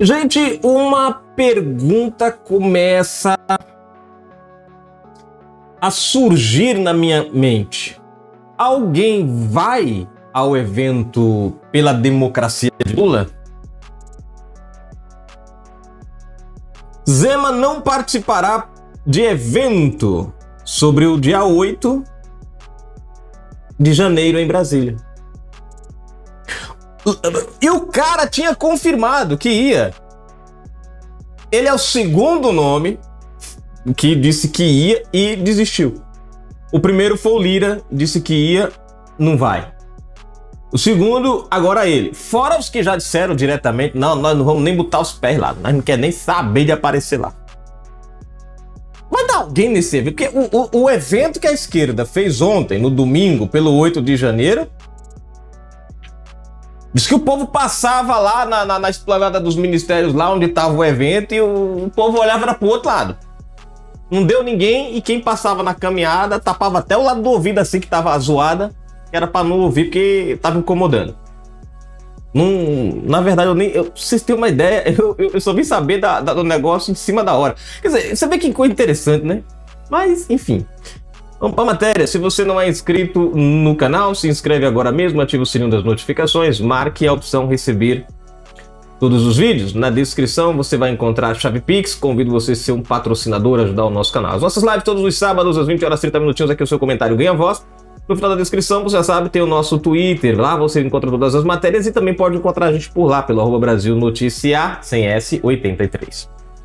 Gente, uma pergunta começa a surgir na minha mente. Alguém vai ao evento pela democracia de Lula? Zema não participará de evento sobre o dia 8 de janeiro em Brasília. E o cara tinha confirmado que ia. Ele é o segundo nome que disse que ia e desistiu. O primeiro foi o Lira, disse que ia, não vai. O segundo, agora ele. Fora os que já disseram diretamente, não, nós não vamos nem botar os pés lá, nós não queremos nem saber de aparecer lá. Vai dar alguém nesse evento? Porque o evento que a esquerda fez ontem, no domingo, pelo 8 de janeiro, diz que o povo passava lá na esplanada dos ministérios, lá onde estava o evento, e o povo olhava para o outro lado. Não deu ninguém, e quem passava na caminhada tapava até o lado do ouvido assim que estava zoada, que era para não ouvir porque estava incomodando. Na verdade, pra vocês terem uma ideia, eu só vim saber do negócio em cima da hora. Quer dizer, você vê que coisa interessante, né? Mas, enfim. Vamos para a matéria. Se você não é inscrito no canal, se inscreve agora mesmo, ativa o sininho das notificações, marque a opção receber todos os vídeos. Na descrição você vai encontrar a chave Pix. Convido você a ser um patrocinador, ajudar o nosso canal. As nossas lives todos os sábados, às 20 horas 30 minutinhos, aqui o seu comentário ganha voz. No final da descrição, você já sabe, tem o nosso Twitter. Lá você encontra todas as matérias e também pode encontrar a gente por lá, pelo @BrasilNoticia, sem S, 83.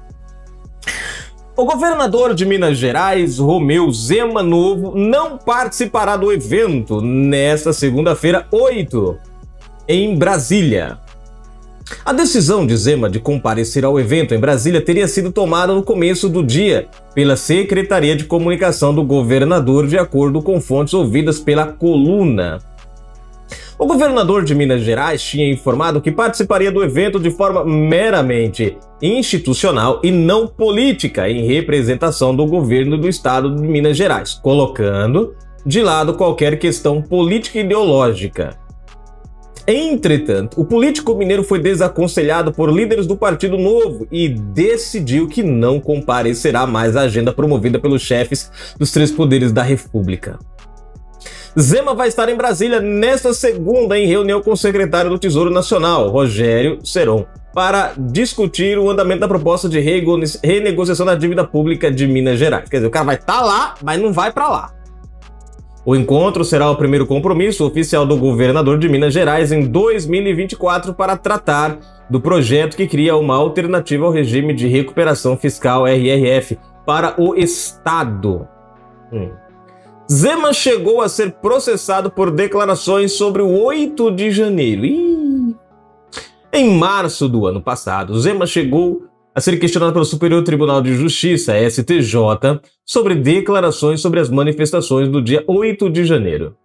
O governador de Minas Gerais, Romeu Zema Novo, não participará do evento nesta segunda-feira, 8, em Brasília. A decisão de Zema de comparecer ao evento em Brasília teria sido tomada no começo do dia pela Secretaria de Comunicação do governador, de acordo com fontes ouvidas pela Coluna. O governador de Minas Gerais tinha informado que participaria do evento de forma meramente institucional e não política, em representação do governo do estado de Minas Gerais, colocando de lado qualquer questão política e ideológica. Entretanto, o político mineiro foi desaconselhado por líderes do Partido Novo e decidiu que não comparecerá mais à agenda promovida pelos chefes dos três poderes da República. Zema vai estar em Brasília nesta segunda em reunião com o secretário do Tesouro Nacional, Rogério Seron, para discutir o andamento da proposta de renegociação da dívida pública de Minas Gerais. Quer dizer, o cara vai estar lá, mas não vai para lá. O encontro será o primeiro compromisso oficial do governador de Minas Gerais em 2024 para tratar do projeto que cria uma alternativa ao regime de recuperação fiscal RRF para o Estado. Zema chegou a ser processado por declarações sobre o 8 de janeiro. Em março do ano passado, Zema chegou a ser questionado pelo Superior Tribunal de Justiça, STJ, sobre declarações sobre as manifestações do dia 8 de janeiro.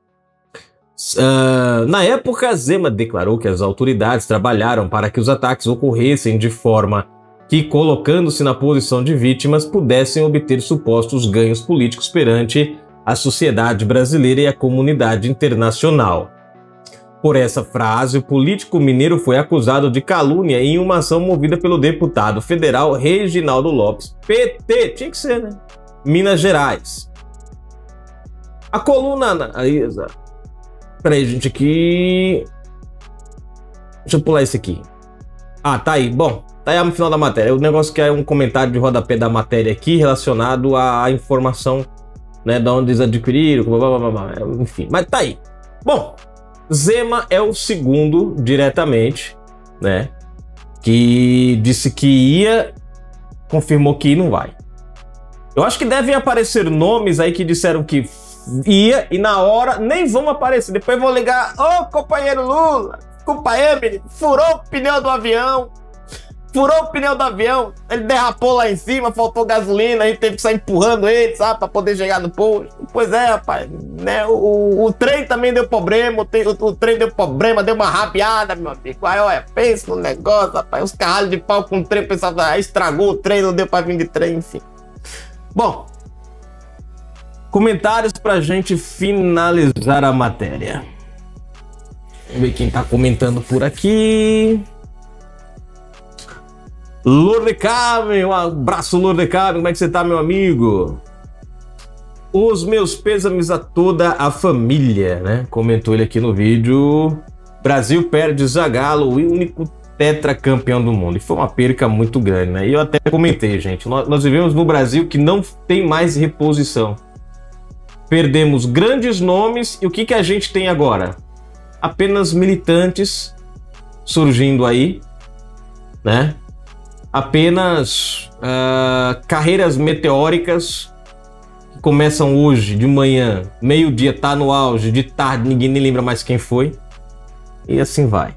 Na época, Zema declarou que as autoridades trabalharam para que os ataques ocorressem de forma que, colocando-se na posição de vítimas, pudessem obter supostos ganhos políticos perante a sociedade brasileira e a comunidade internacional. Por essa frase, o político mineiro foi acusado de calúnia em uma ação movida pelo deputado federal Reginaldo Lopes, PT, tinha que ser, né? Minas Gerais. A coluna... Peraí, gente, aqui... Deixa eu pular esse aqui. Ah, tá aí. Bom, tá aí no final da matéria. O negócio que é um comentário de rodapé da matéria aqui relacionado à informação, né, de onde eles adquiriram, blá, blá, blá, enfim. Mas tá aí. Bom... Zema é o segundo, diretamente, né, que disse que ia, confirmou que não vai. Eu acho que devem aparecer nomes aí que disseram que ia e na hora nem vão aparecer. Depois vão ligar, ô companheiro Lula, companheiro, menino, furou o pneu do avião. Furou o pneu do avião, ele derrapou lá em cima, faltou gasolina, a gente teve que sair empurrando ele, sabe, para poder chegar no posto. Pois é, rapaz, né? O trem também deu problema, o trem deu problema, deu uma rabiada, meu amigo. Aí, olha, pensa no negócio, rapaz, os caralhos de pau com o trem, pensava, estragou o trem, não deu para vir de trem, enfim. Bom, comentários pra gente finalizar a matéria. Vamos ver quem tá comentando por aqui. Lourdes Carmen, um abraço, Lourdes Carmen, como é que você tá, meu amigo? Os meus pêsames a toda a família, né? Comentou ele aqui no vídeo. Brasil perde Zagallo, o único tetracampeão do mundo. E foi uma perca muito grande, né? E eu até comentei, gente, nós vivemos no Brasil que não tem mais reposição. Perdemos grandes nomes e o que a gente tem agora? Apenas militantes surgindo aí, né? Apenas carreiras meteóricas que começam hoje de manhã, meio-dia tá no auge, de tarde ninguém nem lembra mais quem foi. E assim vai.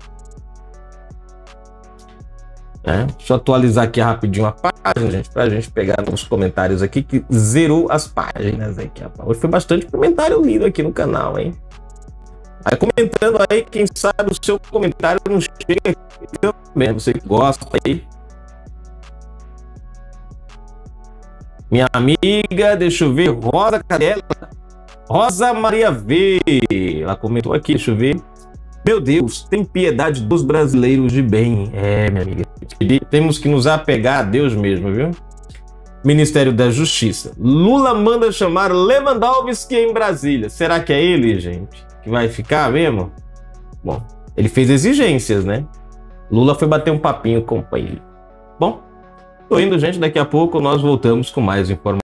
Deixa eu atualizar aqui rapidinho a página, gente, pra gente pegar nos comentários aqui, que zerou as páginas aqui, rapaz. Hoje foi bastante comentário lido aqui no canal, hein? Aí comentando aí, quem sabe o seu comentário não chega aqui também, você que gosta aí. Minha amiga, deixa eu ver, Rosa, cadê ela? Rosa Maria V, ela comentou aqui, deixa eu ver. Meu Deus, tem piedade dos brasileiros de bem. Minha amiga. Temos que nos apegar a Deus mesmo, viu? Ministério da Justiça. Lula manda chamar Lewandowski em Brasília. Será que é ele, gente, que vai ficar mesmo? Bom, ele fez exigências, né? Lula foi bater um papinho com ele. Bom, tô indo, gente. Daqui a pouco nós voltamos com mais informações.